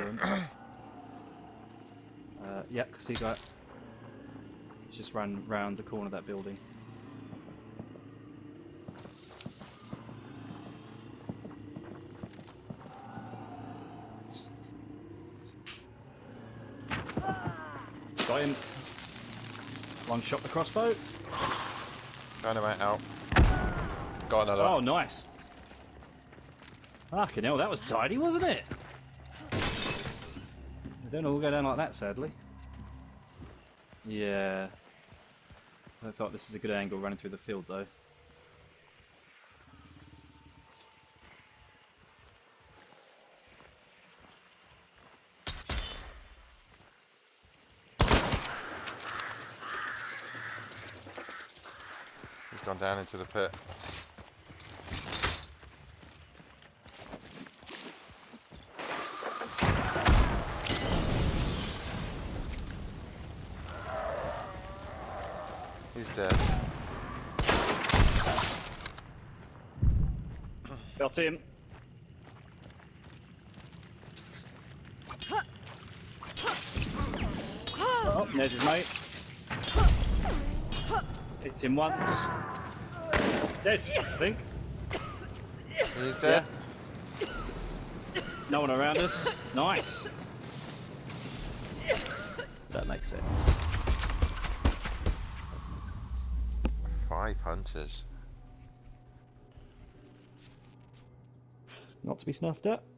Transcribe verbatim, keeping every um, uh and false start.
him. uh, yeah, see that? He's just ran round the corner of that building. Got him. One shot the crossbow. Dynamite out. Got another. Oh, nice. Fucking hell, that was tidy, wasn't it? They don't all go down like that, sadly. Yeah. I thought this is a good angle running through the field, though. He's gone down into the pit. He's dead. Got him. Oh, there's his mate. Hits him once. Dead, I think. He's dead. Yeah. No one around us. Nice. That makes sense. Five hunters. Not to be snuffed at.